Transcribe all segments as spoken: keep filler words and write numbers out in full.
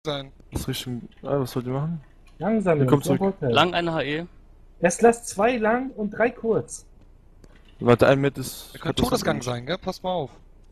sein. Das Richtung. Ah, was wollt ihr machen? Langsam, Wir kommen zurück. Lang eine H E. Erst lass zwei lang und drei kurz. Warte, ein mit ist. Der könnte Todesgang sein, gell? Pass mal auf.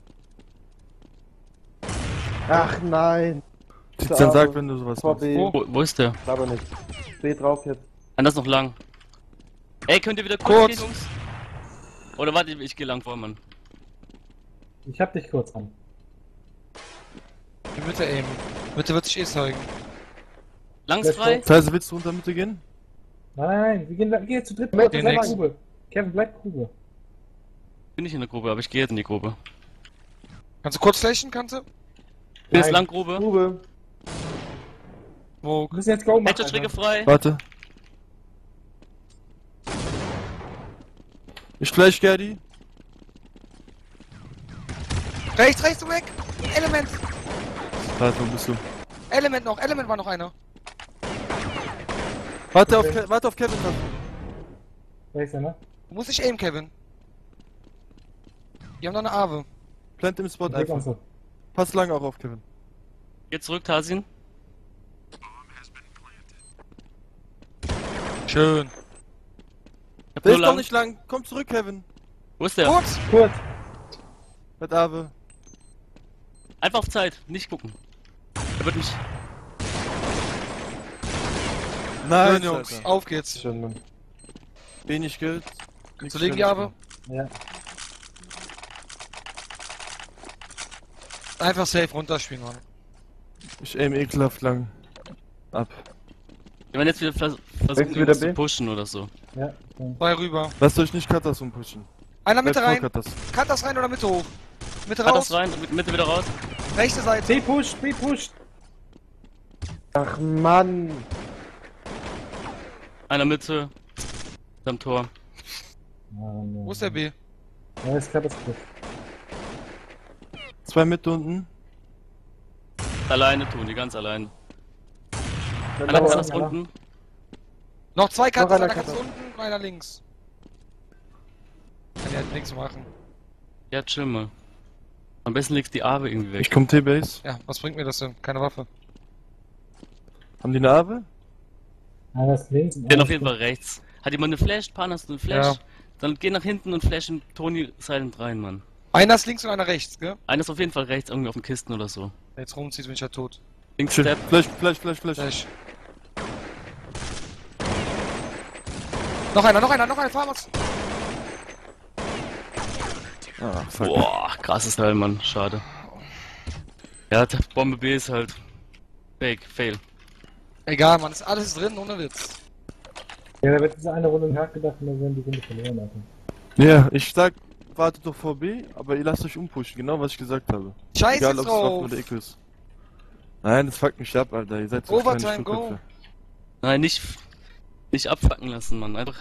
Ach nein. Tizian sagt, wenn du sowas Vor machst. B. Wo? Wo, wo ist der? Aber nicht. B drauf jetzt. Anders noch lang. Ey, könnt ihr wieder kurz, Kurz. gehen, Jungs? Oder warte, ich geh lang vor, Mann. Ich hab dich kurz an. Die Mitte eben. Mitte wird sich eh zeigen. Langs frei? Das heißt, willst du unter Mitte gehen? Nein, wir gehen, wir gehen zu dritt. Mit Bleib den Grube. Kevin, bleib Grube. Bin ich in der Grube, aber ich gehe jetzt in die Grube. Kannst du kurz flächen, kannst du? Bin jetzt Nein. lang Grube. Grube. Wo? Wir müssen jetzt Go machen. Headshot-Schräge Alter. frei. Warte. Ich flash Gerdi. Rechts, rechts, du weg! Element! Warte, wo bist du? Element noch, Element war noch einer. Warte auf, Okay. Ke warte auf Kevin. Dann. Wer ist der, ne? Du musst dich aimen, Kevin. Die haben noch eine Awe. Plant im Spot Weg einfach. und so. Pass lang auch auf Kevin. Geh zurück, Tasin. Schön. Ich hab Der nur ist doch lang. nicht lang. Komm zurück, Kevin. Wo ist der? Kurz! Kurz. Mit Ave. Einfach auf Zeit, nicht gucken. Er wird mich. Nein, Schön, Jungs. Alter. Auf geht's. Schön, Mann. Wenig Geld. Zu legen die Awe. Ja. Einfach safe runterspielen, Mann. Ich aim ekelhaft lang. Ab. Wir werden jetzt wieder vers versuchen, Wechsel wieder irgendwas B? zu pushen oder so. Ja. ja. Zwei rüber. Lasst euch nicht Katas umpushen. Einer Mitte Bleibt rein. nur Katas. Katas rein oder Mitte hoch. Mitte Hat raus. das rein, mit Mitte wieder raus. Rechte Seite. B pusht, B pusht. Ach Mann. Einer Mitte. Am Tor. Wo ist der B? Ja, ist klar, das ist gut. Zwei mit unten. Alleine tun, die ganz allein. Dann Einer dauert- ist einer. unten. Noch zwei Katas, Noch einer einer Katas Katas. unten, einer links. Kann ja halt nichts machen. Ja, chill mal. Am besten legst die Awe irgendwie weg. Ich komm T-Base. Ja, was bringt mir das denn? Keine Waffe. Haben die eine Ave? Einer ist links. und Den einer auf jeden ist Fall rechts. Hat jemand eine Flash? Pan, hast du eine Flash? Ja. Dann geh nach hinten und flashen Tony silent rein, Mann. Einer ist links und einer rechts, gell? Einer ist auf jeden Fall rechts, irgendwie auf den Kisten oder so. Wenn jetzt rumzieht, bin ich ja tot. Links Chill. Step. Flash, Flash, Flash, Flash. Gleich. Noch einer, noch einer, noch einer, fahr was! Ah, fuck. Boah, krasses Teil, Mann. Schade. Ja, die Bombe B ist halt fake, fail. Egal, Mann, ist alles drin, ohne Witz. Ja, da wird diese eine Runde nachgedacht und dann werden die Runde verloren, Alter. Ja, ich sag, wartet doch vor B, aber ihr lasst euch umpushen. Genau, was ich gesagt habe. Scheiß Egal, jetzt ob es Waffen drauf! oder Ekel ist. Nein, das fuckt mich ab, Alter. Ihr seid so kleine Overtime, go. Sturköpfe. Nein, nicht, nicht abfacken lassen, Mann. Einfach.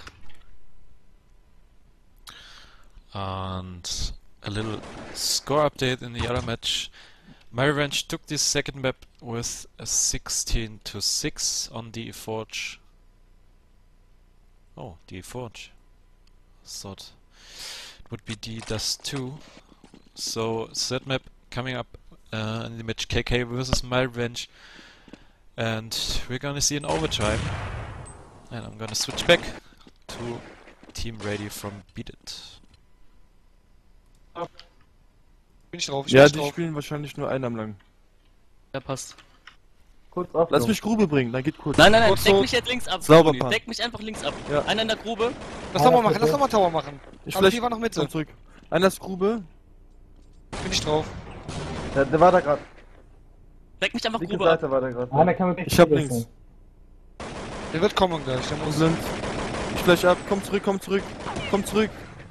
And a little score update in the other match. My Revenge took this second map with a sixteen to six on the Forge. Oh, the Forge. Thought it would be the Dust two. So third map coming up uh, in the match K K versus My Revenge. And we're gonna see an overtime. And I'm gonna switch back to Team Ready from Beat It. Bin ich drauf, ich Ja, bin die drauf. spielen wahrscheinlich nur einen am lang. Ja, passt. Kurz auf. Lass mich Grube bringen, dann geht kurz. Nein, nein, nein, Kurz deck so. mich jetzt links ab. Sauber, Toni. Pan. Deck mich einfach links ab. Ja. Einer in der Grube. Lass nochmal machen, lass nochmal Tower machen. Ich Aber flash. die war noch Mitte. Komm zurück. Einer ist Grube. Bin ich drauf. Der, der war da gerade. Deck mich einfach Linke Grube ab. Seite war der gerade. Einer kann mit Ich hab B links. sein. Der wird kommen gleich, der Wo muss. sind? Ich flash ab. Komm zurück, komm zurück. Komm zurück.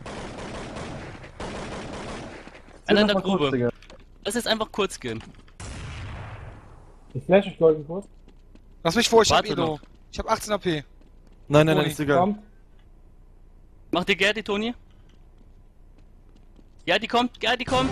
Einer in Noch der mal kurz, Grube. Digga. Lass jetzt einfach kurz gehen. Ich flash euch golden kurz. Lass mich vor, ich hab Warte Edo. noch. Ich hab achtzehn A P. Nein, nein, nein, Toni, ist egal. Kommt. Mach dir Gerdi, Toni. Ja, die kommt, Gerdi kommt.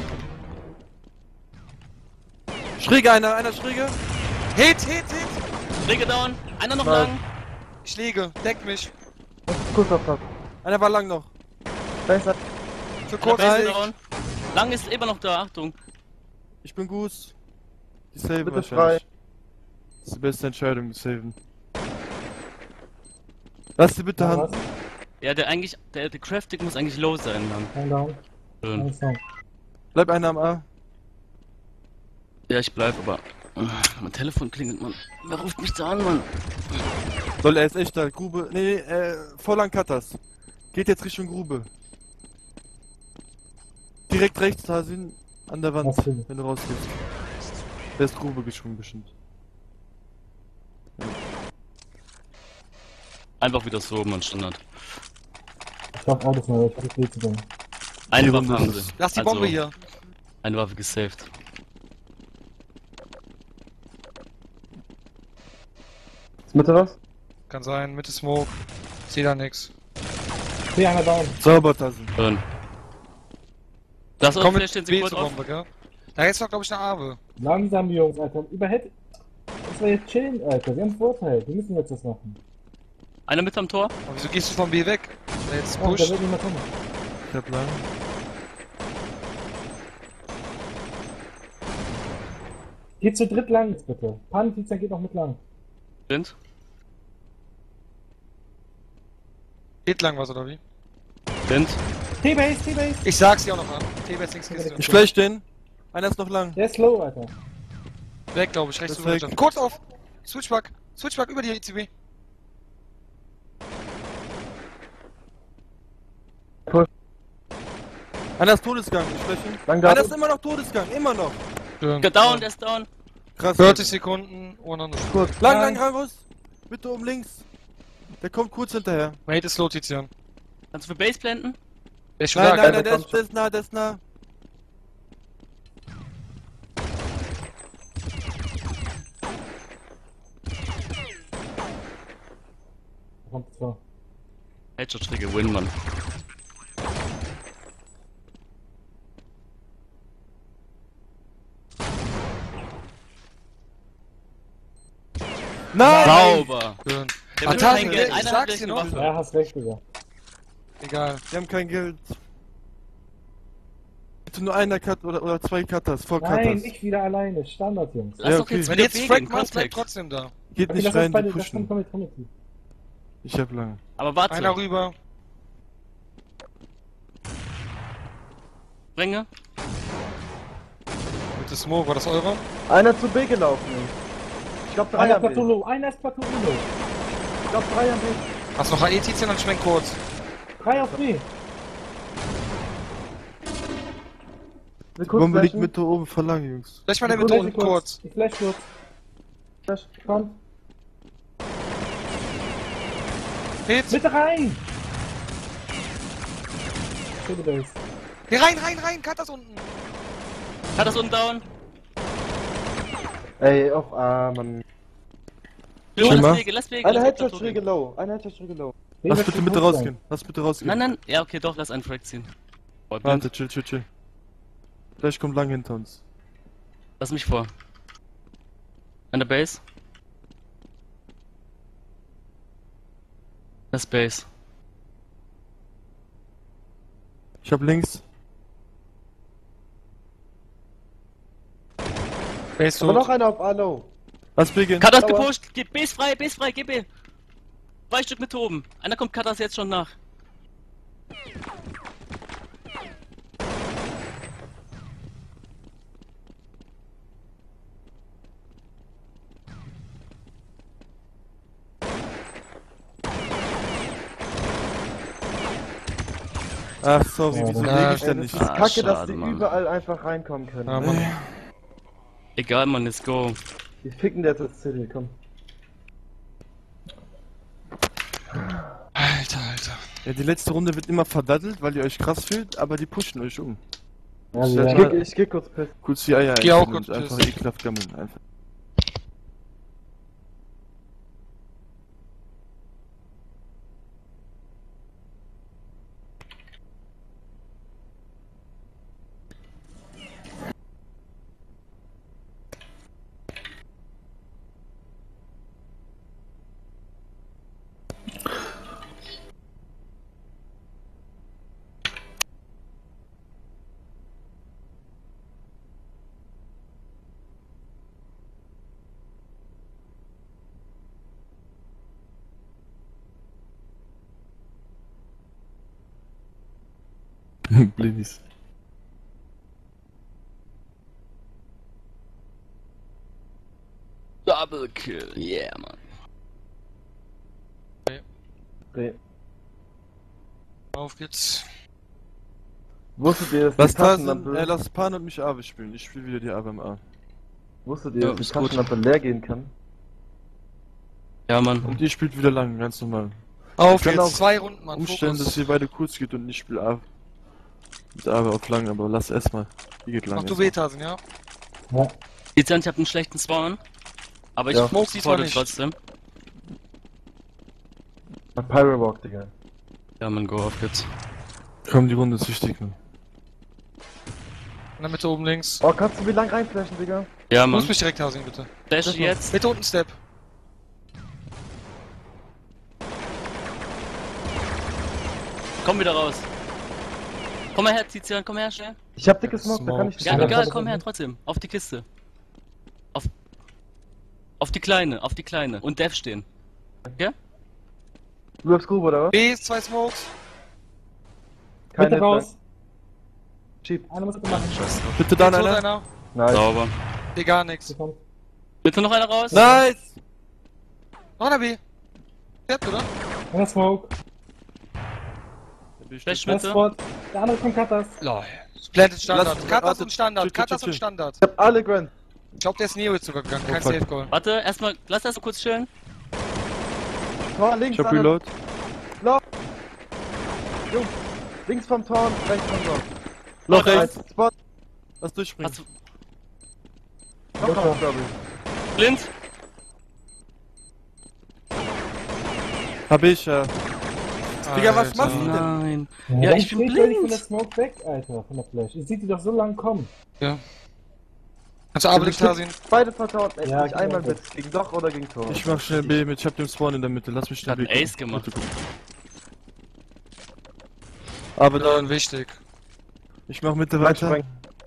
Schräge einer, einer Schräge. Hit, hit, hit! Schräge down. Einer noch Nein. lang. Ich liege, deck mich. Kurz auf das. Einer war lang noch. Besser. Für Einer kurz. Base down. Lang ist immer noch da, Achtung. Ich bin gut. Die Save Bitte wahrscheinlich. die beste Entscheidung, zu saven. Lass die bitte Ja, Hand. was? Ja, der eigentlich, der, der Crafting muss eigentlich low sein, Mann. Ein Down. Schön. Ein Sound. Bleib einer am A. Ja, ich bleib, aber. äh, Mein Telefon klingelt, Mann. Wer ruft mich da an, Mann? Lol, er ist echt da. Grube. Nee, nee, äh, voll an Cutters. Geht jetzt Richtung Grube. Direkt rechts, da sind an der Wand, Was für- wenn du rausgehst. Der ist Grube geschwungen bestimmt. Einfach wieder so, Mann, Standard. Ich darf Autos mal, ich hab viel zu tun. Eine Die Waffe Runde haben ist- sie. Lass die Also, Bombe hier. Eine Waffe gesaved. Ist Mitte was? Kann sein, Mitte Smoke. Seh da nix. Hier, einer down. Sauber, Tassen. Schön. Das auch Komm vielleicht mit stehen sie B kurz zur auf. Bombe, gell? Da jetzt noch, glaube ich, eine Awe. Langsam, Jungs, Alter. Überhält. Das war jetzt chillen, Alter. Wir haben Vorteil. Wir müssen jetzt was machen. Einer mit am Tor. Aber wieso gehst du von B weg? Der jetzt Oh, da pusht. wird niemand kommen. Ich hab lang. Geht zu dritt lang jetzt bitte. Panfizern geht noch mit lang. Sind. Geht lang was, oder wie? Sind. T-Base, T-Base. Ich sag's dir auch noch an. T-Base links Kiste. Ich flash den. Einer ist noch lang. Der ist low, Alter. Weg, glaube ich, rechts Das zu weg. Wirtschaft. Kurz auf! Switchback! Switchback über die I C B. Einer ist Todesgang, ich flash ihn. Lang Einer da. ist immer noch Todesgang, immer noch. Schön. Down, der ist down. Krass. vierzig Sekunden, ohne Kurz. Lang, Nein. lang, Rangos. Bitte oben links. Der kommt kurz hinterher. Mate ist low, Tizian. Kannst du für Base blenden? Der ist schon Nein, da, nein, gell? nein, der ist, der ist nah, der ist nah. Da kommt zwei. Headshot-Schräge, win, Mann. Nein! Sauber. Schön. Der Ah, will Tassen, kein Geld. ich Einer sag's hat gleich dir eine noch. Waffe. Ja, hast recht, Digga. Egal. Wir haben kein Geld. Bitte nur einer Cut oder, oder zwei Cutters, voll Nein, Cutters. ich wieder alleine. Standard, Jungs. Lass Ja, doch okay. jetzt Wenn wieder jetzt B Frank gehen, machst, bleib Contact. trotzdem da. Geht Okay, nicht lass rein, uns die beide, das kommt, pushen. komm mit, komm mit. Ich hab lange. Aber warte. Einer rüber. Bringe. Mitte Smoke, war das eure? Einer zu B gelaufen, Jungs. Ich glaub drei Einer am B. Plateau low, einer ist Plateau low. Ich glaub drei am B. Hast noch H E Tizian, dann schwenk kurz. Drei auf B. Wir Die Bombe liegt flashen. Mitte oben voll lang, Jungs. Vielleicht mal der Ich Mitte flash unten kurz. Ich flash kurz. Flash. Komm. Hit. Bitte rein! Bitte Base. Geh rein, rein, rein, cut das unten. Hat das unten down? Ey, auf A, Mann. Jo, Schlimmer. lass Wege, lass Wege. Eine lass Headshot-Schräge low. Eine Headshot-Schräge low. Lass Base bitte wird bitte gut sein. rausgehen. Lass bitte rausgehen. Nein, nein. Ja, okay, doch, lass einen Frag ziehen. Boah, Warte, blind. chill, chill, chill. Gleich kommt lang hinter uns. Lass mich vor. An der Base. Das Base. Ich hab links. Base Aber noch tot. einer auf A low. Lass beginnen. Katas Dauer. gepusht! Geh Base frei, Base frei, gib B! Zwei Stück mit oben. Einer kommt Katas jetzt schon nach. Ach, sorry, Ja, wieso ja, lege ich Ey, denn das nicht? ist Ah, kacke, dass schade, die Mann. überall einfach reinkommen können. Ja, Mann. Egal, Mann, let's go. Die ficken jetzt das City, komm. Alter, Alter. Ja, die letzte Runde wird immer verdattelt, weil ihr euch krass fühlt, aber die pushen euch um. Ja, Ich wir Ich werden- geh, ich geh kurz pissen. Kurz die Eier Geh auch einführen kurz und einfach pissen. ekelhaft gammeln. Einfach. Blindis. Double Kill, yeah, Mann. Dreh. Auf geht's. Wusstet ihr, dass Lass die Tassen, Taschenlampe, äh, lass Pan und mich Ave spielen. Ich spiele wieder die Ave im A. wusstet ihr, Ja, dass die ist gut. Taschenlampe leer gehen kann? Ja, Mann. Und ihr spielt wieder lang, ganz normal. Auf können geht's. auch Zwei Runden, Mann. Umstellen, dass Fokus. ihr beide kurz geht und ich spiele A. Mit Ave auf lang, aber lass erstmal. Die geht lang. Mach du erstmal. Betasen, ja? Ja. Dezent, ich hab einen schlechten Spawn. Aber ich Ja. Smoke diesmal supporte nicht. trotzdem. Mach Pyro Walk, Digga. Ja, Mann, go auf geht's. Komm, die Runde ist wichtig, Mann. In der Mitte oben links. Oh, kannst du wie lang reinflashen, Digga? Ja, Du Mann. musst mich direkt Tasin, bitte. Flash jetzt. Mitte unten Step. Komm wieder raus. Komm mal her, Tizian, komm her, schnell. Ich hab dicke Smoke, da kann ich Smoke. nicht Ja, Ja, egal, das komm ist her, nicht. trotzdem. Auf die Kiste. Auf. Auf die kleine, auf die kleine. Und Dev stehen. Okay? Du hast Grube, oder was? B, zwei Smokes. Kein Bitte raus. Cheap. Einer muss bitte machen. Bitte dann Tot einer. einer. Nice. Sauber. B, gar nix. Sie kommt. Bitte noch einer raus? Nice! Noch einer B. Step, oder? Einer Smoke. Flash Der Mitte. Spot. Der andere kommt Katas. Lol. Splendid Standard. Lass- Katas warte, und Standard. chill, chill, Katas chill, und chill. Standard. Ich hab alle Grand. Ich glaub, der ist Neo jetzt sogar gegangen. Kein Oh, fuck. Safe Goal. Warte, erstmal, lass erst mal kurz chillen. Tor links, Ich hab alle- Reload. Jungs, links vom Tor, rechts vom Tor. Loch Warte. rechts. Spot. Lass durchspringen. Hast du. Noch raus, glaub ich. Blind? Hab ich, ja. Digga, was Alter. machst du denn? Nein. Ja, Ja, dann ich bin steht der nicht von blind. der Smoke weg, Alter, von der Flash. Ich sehe die doch so lang kommen. Kannst du Abelix Tasin? Beide vertraut, ey, Ja, nicht einmal genau. mit. Gegen Doch oder gegen Tor. Ich mach schnell B mit, ich hab den Spawn in der Mitte. Lass mich schnell Hat B einen gucken. Ace gemacht. Bitte gucken. Aber dann, Dann wichtig. ich mach Mitte Mein weiter. Spreng.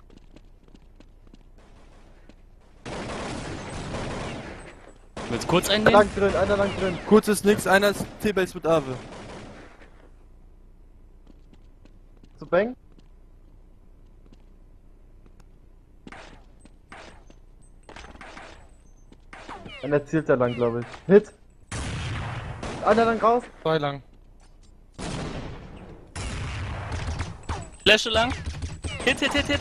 Willst du kurz Einer einnehmen? lang drin, einer lang drin. Kurz ist nix, einer ist T-Base mit Ave. Zu Bang. Einer zielt da lang, glaube ich. Hit. Einer lang raus. Zwei lang. Flasche lang. Hit, hit, hit, hit.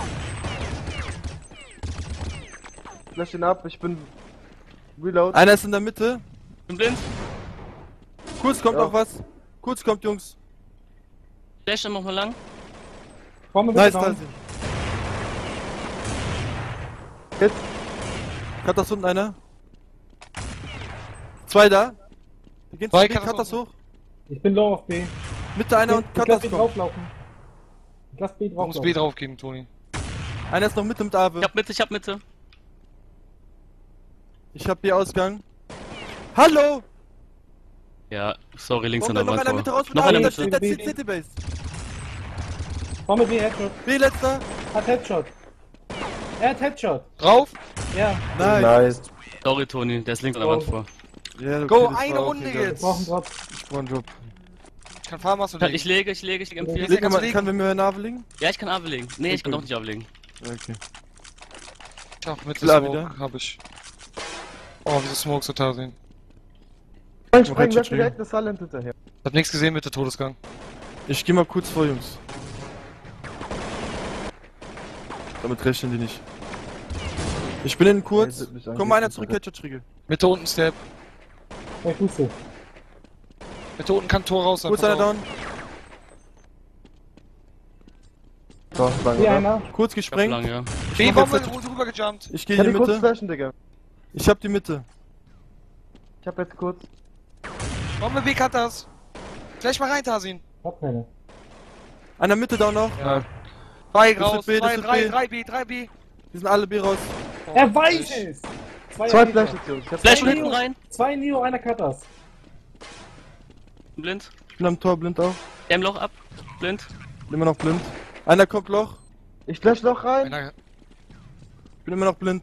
Flash ihn ab, ich bin. Reload. Einer ist in der Mitte. Bin blind. Kurz kommt Ja. noch was. Kurz kommt, Jungs. Flash dann nochmal lang. Bombe bitte Nice, down. Tasin. Hit. Kat das unten einer. Zwei da. Die gehen Zwei zu B, Katas Kat das hoch. Ich bin low auf B. Mitte einer ich, und ich Kat lass das B kommt. drauflaufen. Ich lass B Du musst drauflaufen. B draufgeben, Toni. Einer ist noch Mitte mit Ave. Ich hab Mitte, ich hab Mitte. Ich hab B Ausgang. Hallo! Ja, sorry, links Bombe, an der noch Wand einer Mitte vor. raus mit Noch Ave, einer da Mitte. steht der B. City-Base. Bombe B, Headshot. B letzter. Hat Headshot. Er hat Headshot. Drauf. Ja, Nice. Nice. Sorry, Toni, der ist links an der Wand vor. Ja, okay, Go, das eine war auch Runde egal. wir jetzt. brauchen Drop. Ich brauch einen Job. Ich kann Farmers Kann- legen. Ich lege, ich lege, ich lege M vier. Leg kannst mal, du kann wir mir eine Ave legen? Ja, ich kann Ave legen. Nee, ich kann Okay. doch nicht ablegen. Okay. Ach, mit Klar, Smoke wieder. hab ich. Oh, diese Smokes so Tasin. Mein Noch Spreng, Headshot lass mir direkt das Silent hinterher. Ich hab nichts gesehen mit der Todesgang. Ich geh mal kurz vor, Jungs. Damit rechnen die nicht. Ich bin innen kurz. Nee, wird mich Komm angehen, mal einer zurück, bitte. Headshot-Schriegel. Mitte unten Step. Ja, Fuße. Mitte unten kann Tor raus sein. Kurz pass einer auf. down. Tor, lang, Hier oder? einer. Kurz Ich hab gesprengt. lang, ja. Ich B, mach Bombe, jetzt- wo sie rüber gejumpt. Ich geh Kann in die die kurz Mitte. flashen, Digga. Ich hab die Mitte. Ich hab jetzt kurz. Bombe B, Katas. Gleich mal rein, Tasin. Hab keine. Einer Mitte down noch. Ja. Zwei Das raus, wird B, das zwei, wird drei, B. drei B, drei B. Die sind alle B raus. Oh, Er weiß ich- es! Zwei, Zwei Neo. Flashes, Jungs. Ich hab Flash Zwei von hinten Neo. rein. Zwei Neo, einer Katas. Blind. Ich bin am Tor blind auch. Der im Loch ab. Blind. Bin immer noch blind. Einer kommt Loch. Ich flash noch rein. Einer- Ich bin immer noch blind.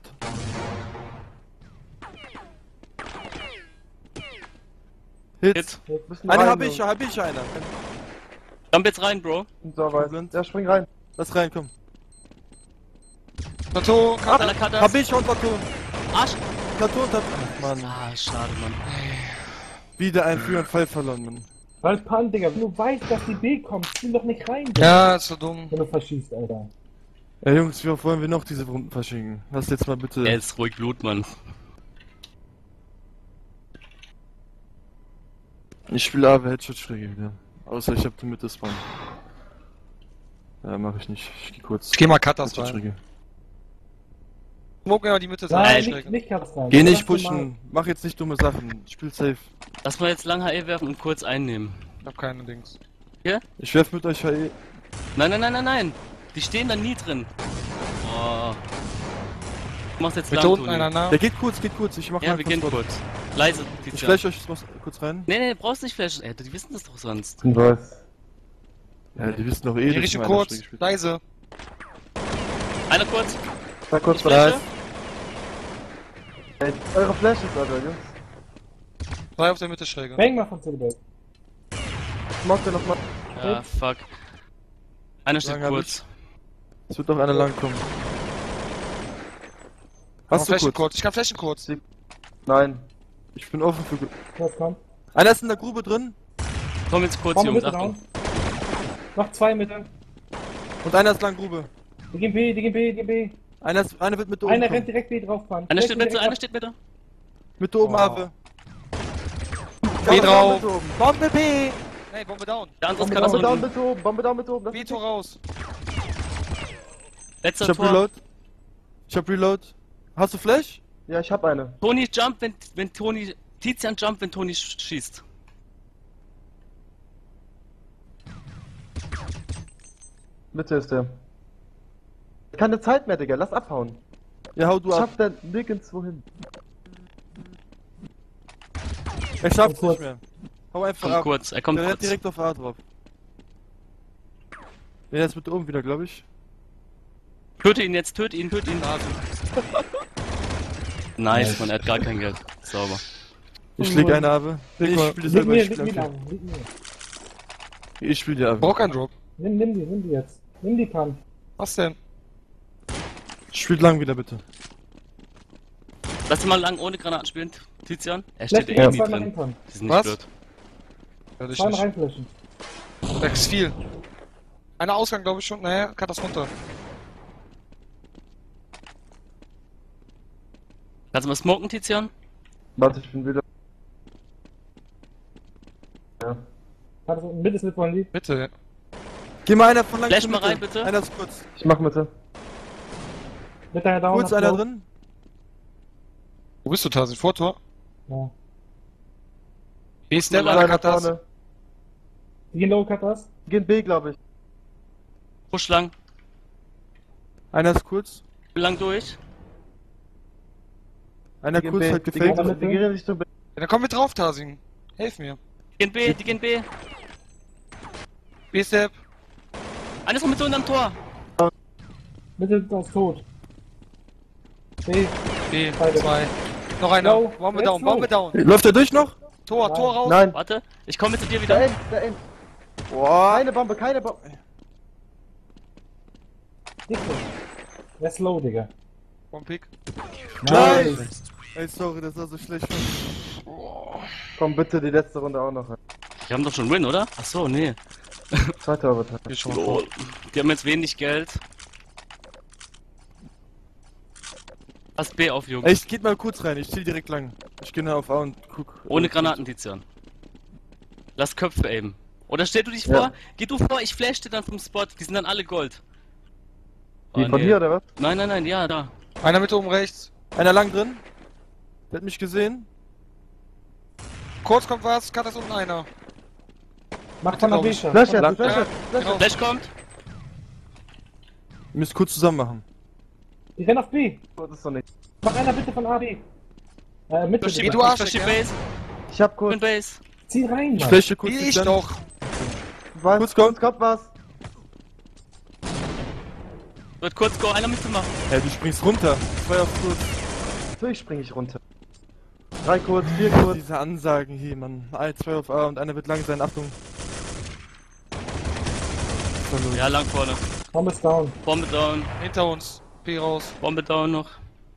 Hit. Hit. Müssen Einer rein, hab ich, Jungs. hab ich einer. Jump jetzt rein, Bro. So, weiß. Ja, spring rein. Lass rein, komm. Tattoo, Cutter. Einer Cutter. Hab ich und Tattoo. Arsch. Tattoo und Tattoo. Ach, Mann. Ah, schade, Mann. Wieder ein für einen Fall verloren, Mann. Weil Pan, Digga, wenn du weißt, dass die B kommt, spiel doch nicht rein, Ja, ist so dumm. wenn du verschießt, Alter. Ja, Jungs, wie oft wollen wir noch diese Runden verschicken? Lass jetzt mal bitte. Er ist ruhig Blut, Mann. Ich spiele aber Headshot-Schräge wieder. Außer ich hab die Mitte spawn. Ja, mach ich nicht. Ich geh kurz. Ich geh mal Cutters rein. Headshot-Schräge. Smoke ja die Mitte Nein, sein. nicht, nicht Katz rein. Geh nicht Lass den mal- pushen. Mach jetzt nicht dumme Sachen. Spiel safe. Lass mal jetzt lang H E werfen und kurz einnehmen. Ich hab keine Dings. Ich werf mit euch H E. Nein, nein, nein, nein, nein. Die stehen da nie drin. Oh. Du machst jetzt Bitte lang, unten Toni. einer nach. Der geht kurz, geht kurz. Ich mach Ja, mal wir gehen kurz. kurz. Leise, Ich Tizia. flash euch was kurz rein. Nee, nee, brauchst nicht flashen. Ey, die wissen das doch sonst. Ich weiß. Ja, die wissen doch eh, Die dass Richtung ich mal einer kurz, Schräge spiele. leise. Einer kurz. Sag kurz Ich was. flashe. Ey, eure Flashes, Alter, Jungs. Drei auf der Mitte Schräge. Bang mal von Silberberg. Smoke dir nochmal. Ja, fuck. Einer steht Lang hab kurz. Es wird doch einer lang kommen. Hast Hast du du Flächen kurz? kurz? Ich kann Flächen kurz. Nein. Ich bin offen für... Kurz kommt. Einer ist in der Grube drin Komm jetzt kurz, Bombe Jungs, Mitte Achtung. down. Noch zwei Mitte. und einer ist lang Grube. Die gehen B, die gehen B, die gehen B. Einer, ist, einer wird mit oben Einer kommen. rennt direkt B drauf, Pan. Einer steht Direkt bitte, einer ab. steht bitte. Mit oben Oh. Ave. B drauf. Bombe oben. Bombe B! Hey, Bombe down. Der andere Bombe kann das Bombe down unten. mit oben. Bombe down mit oben. B Tor raus. Letzter Ich hab Tor. Reload. Ich hab Reload. Hast du Flash? Ja, ich hab eine. Toni jump, wenn, wenn Toni... Tizian jump, wenn Toni sch- schießt. Mitte ist der. Keine Zeit mehr, Digga. Lass abhauen. Ja, hau du ab. Schafft der nirgendwo hin. Er schafft's Komm nicht mehr. Hau einfach Kommt ab. kurz, er kommt Der rennt kurz. direkt auf A drauf. Ja, der ist mit oben wieder, glaube ich. Töte ihn jetzt, töte ihn, töte ihn. Nice, man, er hat gar kein Geld. Sauber. Ich leg eine Ave. Nee, ich spiele Leg selber. mir, Ich leg mir spiele lang, leg mir. ich spiel die Ave. Brauch keinen Drop. Nimm, nimm die, nimm die jetzt. Nimm die, Pan. Was denn? Spielt lang wieder, bitte. Lass ihn mal lang ohne Granaten spielen, Tizian. Er Flash steht ja. eh nie zwei nach drin. hinten. Die sind nicht Was? blöd. Werde ich Zwei nicht. reinflashen. Da ist viel. Einer Ausgang, glaube ich schon. Naja, kann das runter. Kannst du mal smoken, Tizian? Warte, ich bin wieder. Ja. Hat so ein Mittes mit von Lied. Bitte. Geh mal einer von lang Flash zur mal Mitte. rein, bitte. Einer ist kurz. Ich mach Mitte. Mit deiner Down. Kurz einer drin. Wo bist du, Tasin? Vortor? Ja. B-Step, Nur einer Einer hat das. vorne. Die gehen Low Cutters. Die gehen B, glaube ich. Push lang. Einer ist kurz. Lang durch. Einer Die gehen kurz B. hat Die gehen, gefaked. gefaked. die gehen Richtung B. Ja, dann komm mit drauf, Tasin. Hilf mir. Die gehen B, die gehen B. B-Step. Einer ist noch mit so unterm Tor. Mitte ist tot. B. B, Beide. zwei. Noch einer. Low. Bombe Jetzt down, low. Bombe down. Läuft er durch noch? Tor, Nein. Tor raus. Nein. Warte, ich komme zu dir Da wieder. end, da end. Boah. Keine Bombe, keine Bombe. Nicht so. Der ist low, Digga. Bomb-Pick. Nice. Ey, sorry, das war so schlecht. Komm bitte die letzte Runde auch noch. Wir haben doch schon Win, oder? Ach so, nee. Zweiter Overtime. Hier schon mal vor. Die haben jetzt wenig Geld. Pass B auf, Jungs. Ey, ich geht mal kurz rein. Ich ziel direkt lang. Ich geh nach auf A und guck. Ohne Granaten, Tizian. Lass Köpfe aimen. Oder stell du dich Ja. vor, geh du vor, ich flash dir dann vom Spot. Die sind dann alle Gold. Die Oh, von nee. hier oder was? Nein, nein, nein, ja, da. Einer mit oben rechts. Einer lang drin. Der hat mich gesehen. Kurz kommt was, kann das unten einer. Mach von der glaub B ich. schon. Flash Lang- jetzt, Flash Ja, jetzt, Flash genau. jetzt. Flash kommt. Ihr müsst kurz zusammen machen. Die rennen auf B. Das ist doch nicht. Mach einer bitte von A B. Äh, Mitte. Durch die, Wie bitte. du durch Arschleck, die ja? Base. Ich hab Bin kurz. Base. Zieh rein, Ich Mann. flashe kurz Wie die ich Stand. doch. Was? Kurz kommt. kommt was. Wird kurz go, einer mitzumachen. Ey, du springst runter. Zwei auf kurz. Natürlich springe ich runter. Drei kurz, vier kurz. Diese Ansagen hier, Mann. Ein, zwei auf A und einer wird lang sein. Achtung. verloren. Ja, lang vorne. Bomb ist down. Bombe down. Hinter uns. B raus. Bombe down noch.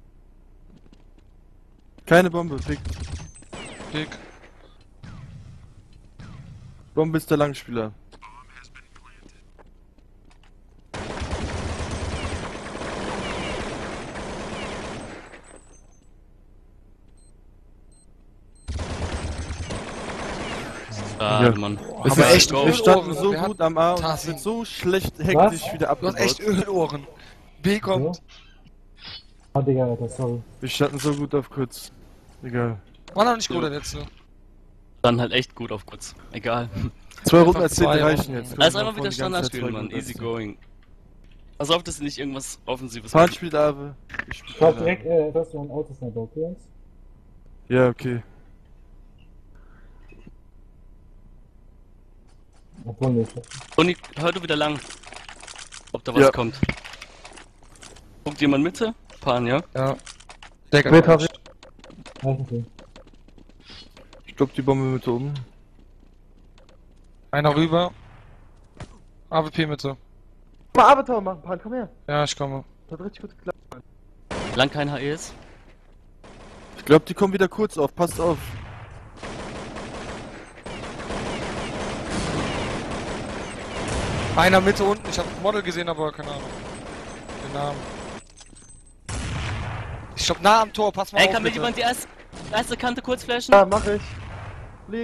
Keine Bombe, Pick. Big. Bombe ist der Langspieler. Ah, Ja. Mann. Es Aber ist- echt wir Ölohren. standen so Wir gut am A und es Tarsi. wird so schlecht hektisch wieder Du abgebaut. hast echt Ölohren. B kommt. So. Ah, Digga, Alter, sorry. Wir standen so gut auf kurz. Egal. War noch nicht gut, der letzte. Dann halt echt gut auf kurz. Egal. Zwei Runden Einfach als zehnte zwei reichen Runden. jetzt. Lass Können wir einfach wieder vorne die ganze Standard Zeit spielen, zwei Mann. Runden Easy essen. going. Pass auf, dass du nicht irgendwas Offensives Pan machst. spielt Ave. Ich spiel Ich hab Ave. direkt, äh, das ist so ein Autosniper, okay, Jungs? Ja, okay. Obwohl nicht. Toni, hör du wieder lang. Ob da was Ja. kommt. Guckt jemand Mitte? Pan, ja? Ja. Decker. Mit hab ich. Eigentlich. Ich glaub die Bombe mit oben. Einer rüber. A W P Mitte. Mal Avatar machen, Pan, komm her. Ja, ich komme. Das hat richtig gut geklappt. Lang kein H Es. Ich glaub die kommen wieder kurz auf. Passt auf. Einer Mitte unten. Ich hab Model gesehen, aber keine Ahnung. Den Namen. Ich glaub nah am Tor. Pass mal Ey, auf, kann mir bitte. jemand die erste, erste Kante kurz flashen? Ja, mach ich. Ich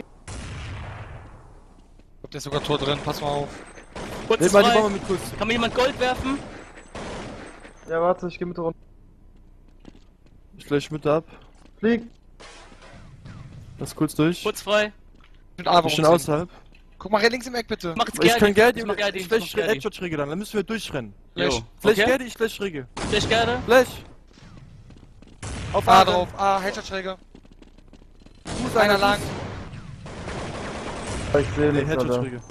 glaub, der ist sogar Tor drin. Pass mal auf. Kurz Nimm mal die frei. Bombe mit kurz. Kann mir jemand Gold werfen? Ja, warte, ich geh mit runter. Ich flash mit ab. Flieg. Lass kurz durch. Kurz frei. Mit A W Ich bin rumziehen. außerhalb. Guck mal links im Eck bitte. Mach jetzt Ich Gerdi. kann Gerdi Ich mach und Gerdi. ich Ich mach flash Gerdi. Headshot Schräge dann. Dann müssen wir durchrennen. Flash. Jo. Flash Okay. Gerdi, ich flash Schräge. Flash Gerdi. Flash. Auf A A drauf. A, Headshot-Schräge. Fuß Einer lang. Ich seh Nee, nichts, Headshot Alter. Schräge.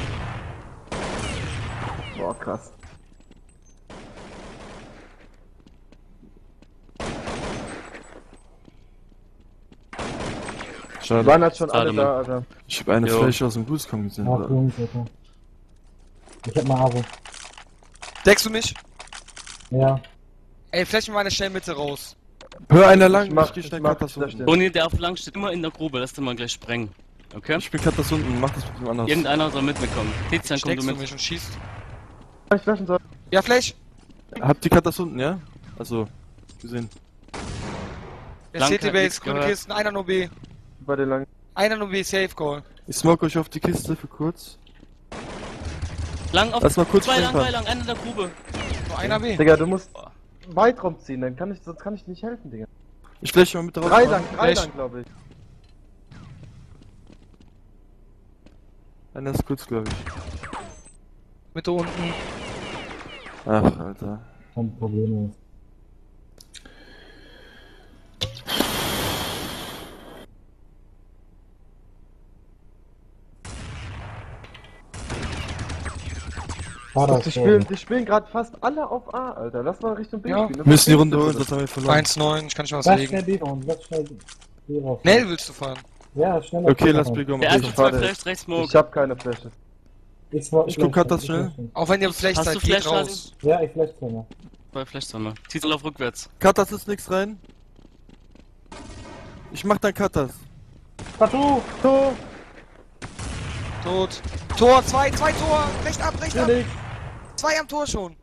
Boah, krass. Die Schade. waren halt schon Schade, alle da, Alter. Ich hab eine Jo. Flash aus dem Boost kommen gesehen. Ach, Jungs, Alter. Ich hab mal Abo. Deckst du mich? Ja. Ey, flash mir meine schnell Mitte raus. Hör einer lang, Ich mach- ich geh ich schnell mach- Katas da unten. steht. Toni, der auf lang steht, immer in der Grube. Lass den mal gleich sprengen. Okay? Ich bin Katas unten, mach das mit dem anderen. Irgendeiner soll mit mir kommen. Tizian, komm du Steckst du mit. mich und schießt. Ich flashen soll. Ja, Flash. Habt ihr Katas unten, ja? Also, gesehen. Der Lang C T hat Base, nichts grüne gehört. Kisten, einer nur B. Bei den langen. Einer nur B, Safe Call. Ich smoke euch auf die Kiste für kurz. Lang auf. Lass mal kurz Zwei lang, springen. zwei lang. Einer in der Grube. Nur einer B. Digga, du musst weit rumziehen, dann kann ich, sonst kann ich dir nicht helfen, Digga. Ich flash mal mit drauf. Drei lang, drei Flash. lang, glaube ich. Einer ist kurz, glaube ich. Mitte unten. Ach, Alter. Kein Problem. Schade, Die spielen, die spielen gerade fast alle auf A, Alter. Lass mal Richtung B Ja. spielen. Das Wir müssen die ist Runde das holen, Beste. sonst haben wir verloren. eins neun, ich kann nicht mehr was Lass schnell legen. B raus, lass schnell B raus. Schnell willst du fahren. Ja, schnell. Okay, lass Big Der mal. erste Ich, zwei warte. Flash, rechts Smoke. Ich hab keine Flasche. Ich, war, Ich guck grad das schnell. Auch wenn ihr Flash Hast seid, du geht Flash raus. Ja, ich flash zweimal. Zwei Flash zweimal. Titel auf rückwärts. Katas ist nix rein. Ich mach dann Katas. Partout! So, Tot. Tor, zwei, zwei Tor. Recht ab, recht ab. Felix. Zwei am Tor schon.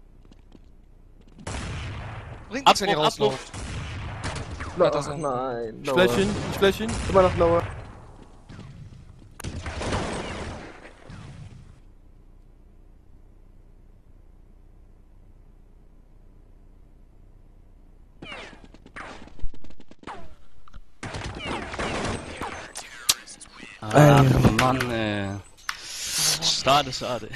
Bringt nichts, wenn ihr Abbruch, Abbruch. rauslauft. Ach, das an. nein. Ich Lower. flash ihn, ich flash ihn. Immer noch lower. Ach, Mann, ey. Schade, schade.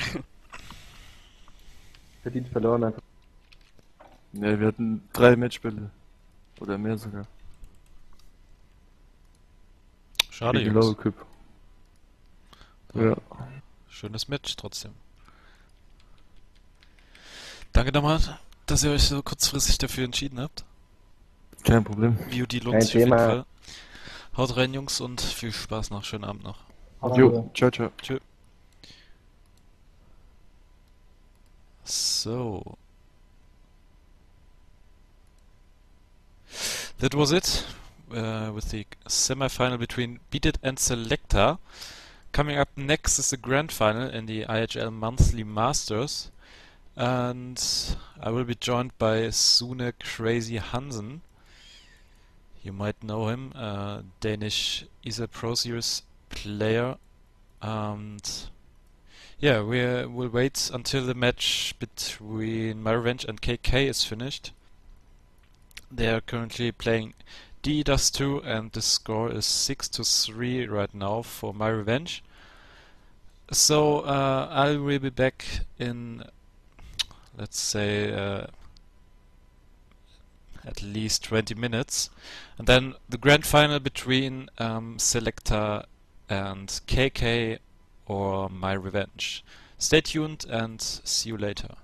Verdient verloren einfach. Ne, wir hatten drei Matchbälle. Oder mehr sogar. Schade, Gegen Jungs. Low Equip. Ja. Schönes Match trotzdem. Danke nochmal, dass ihr euch so kurzfristig dafür entschieden habt. Kein Problem. V O D lohnt Kein sich auf jeden Thema. Fall. Haut rein, Jungs, und viel Spaß noch. Schönen Abend noch. Aber Jo, ciao, ciao. Tschö. So that was it uh, with the semi-final between Beat It and Selecta. Coming up next is the grand final in the I H L Monthly Masters, and I will be joined by Sune Crazy Hansen. You might know him, uh, Danish E S L Pro Series player, and yeah, we uh, will wait until the match between My Revenge and K K is finished. They are currently playing D Dust two, and the score is six to three right now for My Revenge. So uh, I will be back in, let's say, uh, at least twenty minutes, and then the grand final between um, Selecta and K K or My Revenge. Stay tuned and see you later.